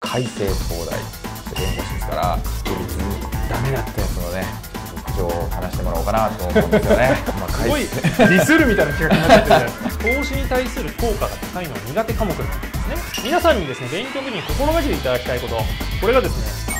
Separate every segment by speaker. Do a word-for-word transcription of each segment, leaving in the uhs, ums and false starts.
Speaker 1: 改正東大弁護士ですから、法律ダメだったやつのね特徴を話してもらおうかなと思うんですよね。まあ、
Speaker 2: すごいディスるみたいな企画になっちゃってるじゃないですか。投資に対する効果が高いのは苦手科目なんですね。皆さんにですね、勉強の時に心がけていただきたいこと、これがですね、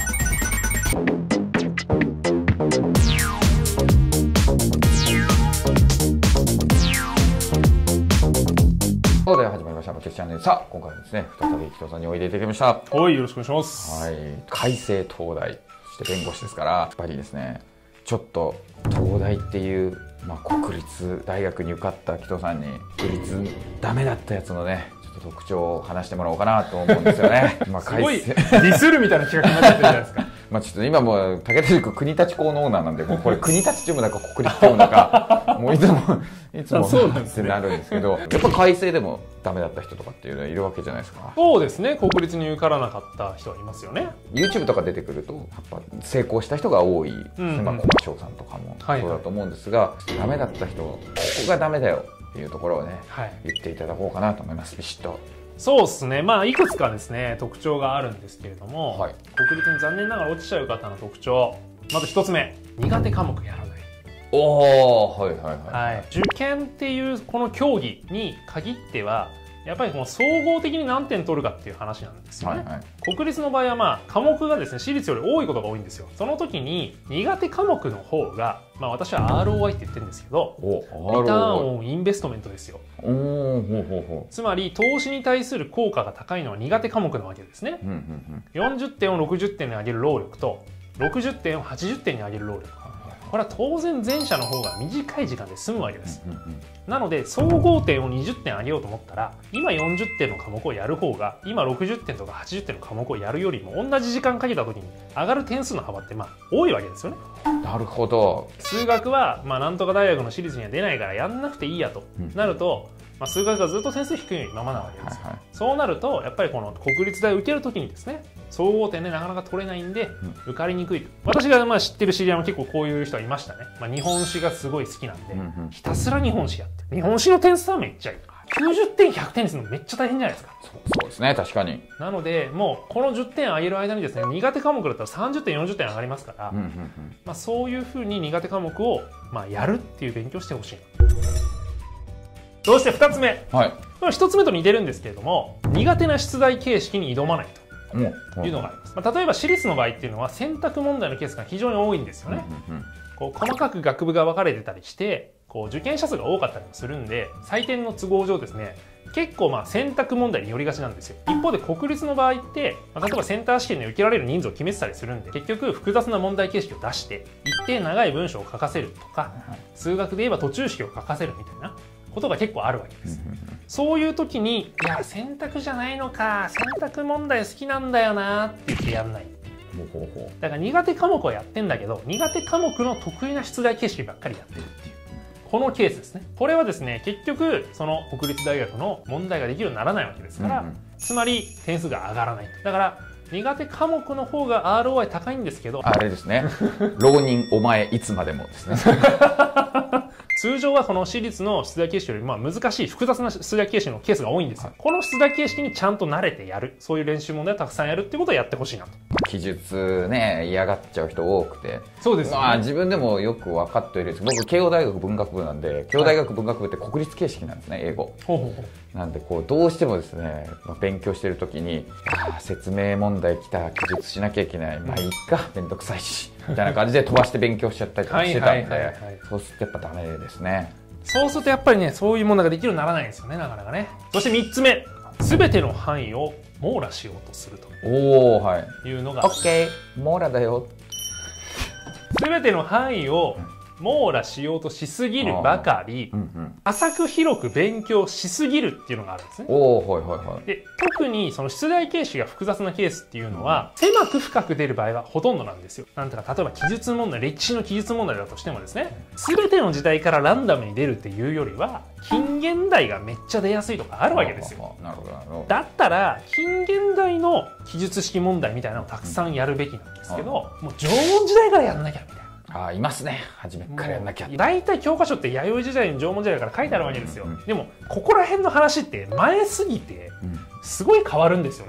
Speaker 1: そうで始まりました。チャンネル。さあ、今回はですね、再び人さんにおいでいただきました。
Speaker 2: はい、よろしくお願いします。
Speaker 1: はい、改正東大、そして弁護士ですから、やっぱりですね、ちょっと東大っていう、まあ、国立大学に受かった木戸さんに、国立ダメだったやつのね、ちょっと特徴を話してもらおうかなと思うんですよね。まあ、
Speaker 2: すごいディスるみたいな企画になっちゃってるじゃないですか。
Speaker 1: まあちょっと今もう武田塾国立校のオーナーなんで、もうこれ国立チームだか国立チームだかもういつもいつも
Speaker 2: そうなんですね
Speaker 1: ってなるんですけど、やっぱ改正でもダメだった人とかっていうのはいるわけじゃないですか。
Speaker 2: そうですね、国立に受からなかった人はいますよね。
Speaker 1: YouTube とか出てくるとやっぱ成功した人が多い、
Speaker 2: うんうん、
Speaker 1: まあ駒翔さんとかもそうだと思うんですが、はいはい、ダメだった人、ここがダメだよっていうところをね、はい、言っていただこうかなと思います。ビシッと。
Speaker 2: そうですね、まあいくつかですね特徴があるんですけれども、はい、国立に残念ながら落ちちゃう方の特徴、まず一つ目、苦手科目やらない。
Speaker 1: おー、はいはいはい、
Speaker 2: はい、受験っていうこの競技に限ってはやっぱりこの総合的に何点取るかっていう話なんですよね。はいはい、国立の場合はまあ科目がですね私立より多いことが多いんですよ。その時に苦手科目の方が、まあ私は アールオーアイ って言ってるんですけど、リターンオンインベストメントですよ。
Speaker 1: おほうほうほう。
Speaker 2: つまり投資に対する効果が高いのは苦手科目なわけですね。うんうんうん、よんじゅってんをろくじゅってんに上げる労力とろくじゅってんをはちじゅってんに上げる労力、これは当然前者の方が短い時間で済むわけです。うんうんうん、なので総合点をにじゅってん上げようと思ったら、今よんじゅってんの科目をやる方が今ろくじゅってんとかはちじゅってんの科目をやるよりも同じ時間かけた時に上がる点数の幅ってまあ多いわけですよね。
Speaker 1: なるほど。
Speaker 2: 数学はまあなんとか大学の私立には出ないからやんなくていいやとなると、まあ、数学がずっと点数低いままなわけです。はいはい、そうなるとやっぱりこの国立大を受けるときにですね、総合点でなかなか取れないんで、うん、受かりにくい。私がまあ知ってる知り合いも結構こういう人はいましたね。まあ、日本史がすごい好きなんで、うんうん、ひたすら日本史やって日本史の点数はめっちゃいい。きゅうじゅってんひゃくてんにするのめっちゃ大変じゃないですか。
Speaker 1: そう、そうですね、確かに。
Speaker 2: なのでもうこのじゅってん上げる間にですね、苦手科目だったらさんじゅってんよんじゅってん上がりますから、うんうんうん、まあ、そういうふうに苦手科目をまあやるっていう勉強をしてほしい。そしてふたつめ、はい、これひとつめと似てるんですけれども、苦手な出題形式に挑まないというのがあります。まあ、例えば私立の場合っていうのは選択問題のケースが非常に多いんですよね。うんうんうん、こう細かく学部が分かれてたりしてこう受験者数が多かったりもするんで、採点の都合上ですね、結構まあ選択問題に寄りがちなんですよ。一方で国立の場合って、まあ、例えばセンター試験で受けられる人数を決めてたりするんで、結局複雑な問題形式を出して一定長い文章を書かせるとか、数学で言えば途中式を書かせるみたいなことが結構あるわけです。そういう時に、いや選択じゃないのか、選択問題好きなんだよなって言ってやんない。だから苦手科目はやってんだけど、苦手科目の得意な出題形式ばっかりやってるっていう、このケースですね。これはですね、結局その国立大学の問題ができるようにならないわけですから、うんうん、つまり点数が上がらないと。だから苦手科目の方が アールオーアイ 高いんですけど、
Speaker 1: あれですね、浪人お前いつまでもですね。
Speaker 2: 通常はこの私立の出題形式よりまあ難しい複雑な出題形式のケースが多いんですよ。はい、この出題形式にちゃんと慣れてやる、そういう練習問題をたくさんやるっていうことをやってほしいなと。
Speaker 1: 記述ね、嫌がっちゃう人多くて、
Speaker 2: そうですよね。ま
Speaker 1: あ自分でもよく分かっているんです。僕慶応大学文学部なんで、慶応大学文学部って国立形式なんですね、英語。ほうほうほう。なんでこうどうしてもですね、まあ、勉強してる時に、あ説明問題来た、記述しなきゃいけない、まあいいか、めんどくさいしみたいな感じで飛ばして勉強しちゃったりとかしてたんで、そうするとやっぱダメですね。
Speaker 2: そうするとやっぱりね、そういう問題ができるようにならないんですよね、なかなかね。そしてみっつめ、全ての範囲を網羅しようとするとおー、はい、いうのが、
Speaker 1: オッケー、網羅だよ。
Speaker 2: 全ての範囲を網羅しようとしすぎるばかり、うんうん、浅く広く勉強しすぎるっていうのがあるんですね。おー、はいはいはい。で、特にその出題形式が複雑なケースっていうのは、うん、狭く深く出る場合がほとんどなんですよ。なんていうか、例えば記述問題、歴史の記述問題だとしてもですね、全ての時代からランダムに出るっていうよりは、近現代がめっちゃ出やすいとかあるわけですよ。なるほどなるほど。だったら近現代の記述式問題みたいなのをたくさんやるべきなんですけど、もう縄文時代からやんなきゃみたいな。
Speaker 1: あいますね、初めからやんなきゃ。
Speaker 2: 大体教科書って弥生時代の縄文時代から書いてあるわけですよ。うんうん、でもここら辺の話って前すぎてすごい変わるんですよね。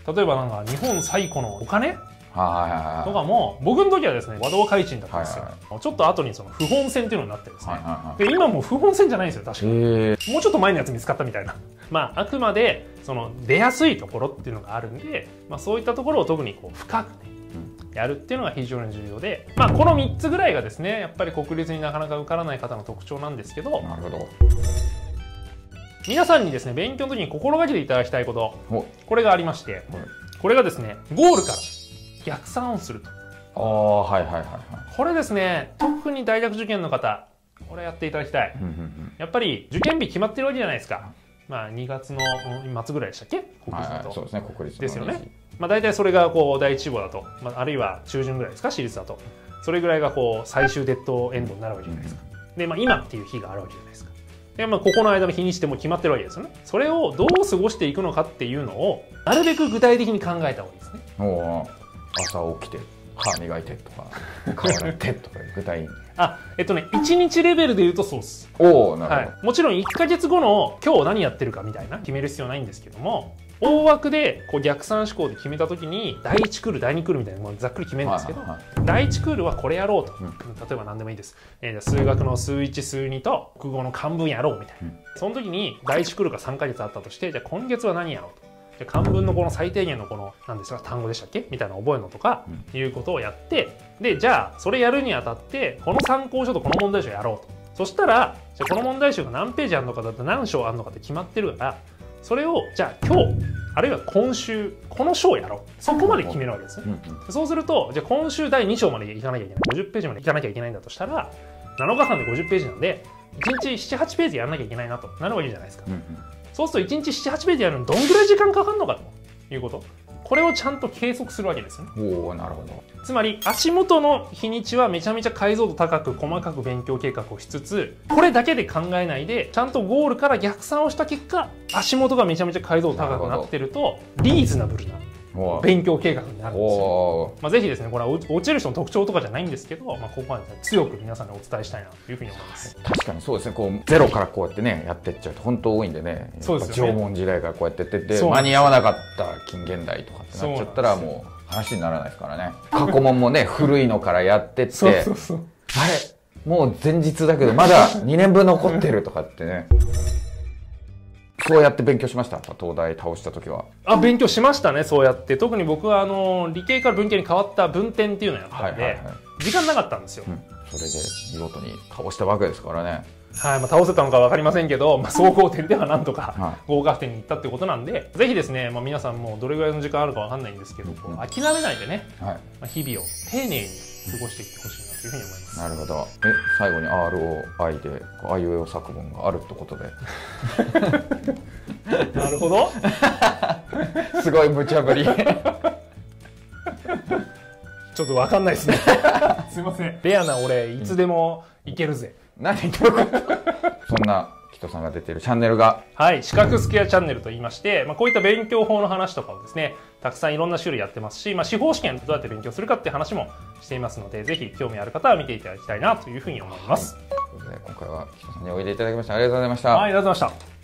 Speaker 2: 例えばなんか日本最古のお金と
Speaker 1: はい。
Speaker 2: かも、僕の時はですね、和道開珍だったんですよ。はいはい、ちょっと後にその不本線っていうのになってですね。はいはいはい、で、今もう不本線じゃないんですよ、確かに。もうちょっと前のやつ見つかったみたいな。まあ、あくまで、その、出やすいところっていうのがあるんで、まあ、そういったところを特にこう、深くね、うん、やるっていうのが非常に重要で、まあ、このみっつぐらいがですね、やっぱり国立になかなか受からない方の特徴なんですけど、
Speaker 1: なるほど。
Speaker 2: 皆さんにですね、勉強の時に心がけていただきたいこと、これがありまして、これがですね、ゴールから逆算をすると。
Speaker 1: ああ、はいはいはいはい。
Speaker 2: これですね、特に大学受験の方、これやっていただきたい。やっぱり受験日決まってるわけじゃないですか。まあにがつの末ぐらいでしたっけ？国立だと。
Speaker 1: そうですね、国立
Speaker 2: ですよね。まあ大体それがこう第一志望だと、まあ、あるいは中旬ぐらいですか、私立だと。それぐらいがこう最終デッドエンドになるわけじゃないですか。で、まあ今っていう日があるわけじゃないですか。で、まあここの間の日にしても決まってるわけですよね。それをどう過ごしていくのかっていうのを、なるべく具体的に考えた方がいいですね。
Speaker 1: おー、朝起きて。歯磨いてとか顔洗ってとか具体に
Speaker 2: あえっとねいちにちレベルで言うとそうです。
Speaker 1: おおなるほど、
Speaker 2: はい、もちろんいっかげつごの今日何やってるかみたいな決める必要ないんですけども、大枠でこう逆算思考で決めた時にだいいちクールだいにクールみたいなものざっくり決めるんですけど、はいはいはい、だいいちクールはこれやろうと、うん、例えば何でもいいです、えー、数学の数いち数にと国語の漢文やろうみたいな、うん、その時にだいいちクールがさんかげつあったとして、じゃあ今月は何やろうと、で漢文のこの最低限のこの何ですか単語でしたっけみたいな覚えるのとかいうことをやって、でじゃあそれやるにあたってこの参考書とこの問題集やろうと。そしたらじゃあこの問題集が何ページあるのかだったら何章あるのかって決まってるから、それをじゃあ今日あるいは今週この章をやろう、そこまで決めるわけですね、うんうん、そうするとじゃあ今週だいに章までいかなきゃいけない、ごじゅっページまでいかなきゃいけないんだとしたらなのかかんでごじゅっページなんでいちにちななはちページやらなきゃいけないなとなるわけじゃないですか、うんうん、そうするといちにちななはちページやるのにどんぐらい時間かかるのかということ、これをちゃんと計測するわけですね。
Speaker 1: おー、なるほど。
Speaker 2: つまり足元の日にちはめちゃめちゃ解像度高く細かく勉強計画をしつつ、これだけで考えないでちゃんとゴールから逆算をした結果足元がめちゃめちゃ解像度高くなってるとリーズナブルな勉強計画になるんですよ。まあ、ぜひですね、これは落ちる人の特徴とかじゃないんですけど、まあ、ここは、ね、強く皆さんにお伝えしたいなというふうに思います。
Speaker 1: 確かにそうですね、こうゼロからこうやってねやっていっちゃうと本当多いんでね、
Speaker 2: そうですよね、
Speaker 1: 縄文時代からこうやってやってって間に合わなかった近現代とかってなっちゃったらもう話にならないですからね。過去問もね古いのからやってって
Speaker 2: そうそうそう、
Speaker 1: あれもう前日だけどまだにねんぶん残ってるとかってねそうやって勉強しました。東大倒した時は。
Speaker 2: あ、勉強しましたね、そうやって。特に僕はあの理系から文系に変わった文典っていうのをやったんで、はいはいはい、時間なかったんですよ、うん、
Speaker 1: それで見事に倒したわけですからね。
Speaker 2: はい、まあ、倒せたのか分かりませんけど、まあ、総合点ではなんとか合格点に行ったってことなんで、はい、ぜひですね、まあ、皆さんもどれぐらいの時間あるか分かんないんですけど、うん、諦めないでね、はい、まあ、日々を丁寧に過ごしていってほしいなというふうに思います。
Speaker 1: なるほど。え、最後に アールオーアイ であいうえお作文があるってことで
Speaker 2: なるほど
Speaker 1: すごい無茶ぶりちょ
Speaker 2: っと分かんないですねすいません。レアな俺いつでもいけるぜ、
Speaker 1: うん、何言ってるかそんな人さんが出ているチャンネルが、
Speaker 2: はい、資格スケアチャンネルと言いまして、まあ、こういった勉強法の話とかをですねたくさんいろんな種類やってますし、まあ、司法試験どうやって勉強するかって話もしていますので、ぜひ興味ある方は見ていただきたいなというふうに思います。
Speaker 1: はい、ということで今回は人さんにおいでいただきましてありがとうございました。
Speaker 2: はい、ありがとうございました。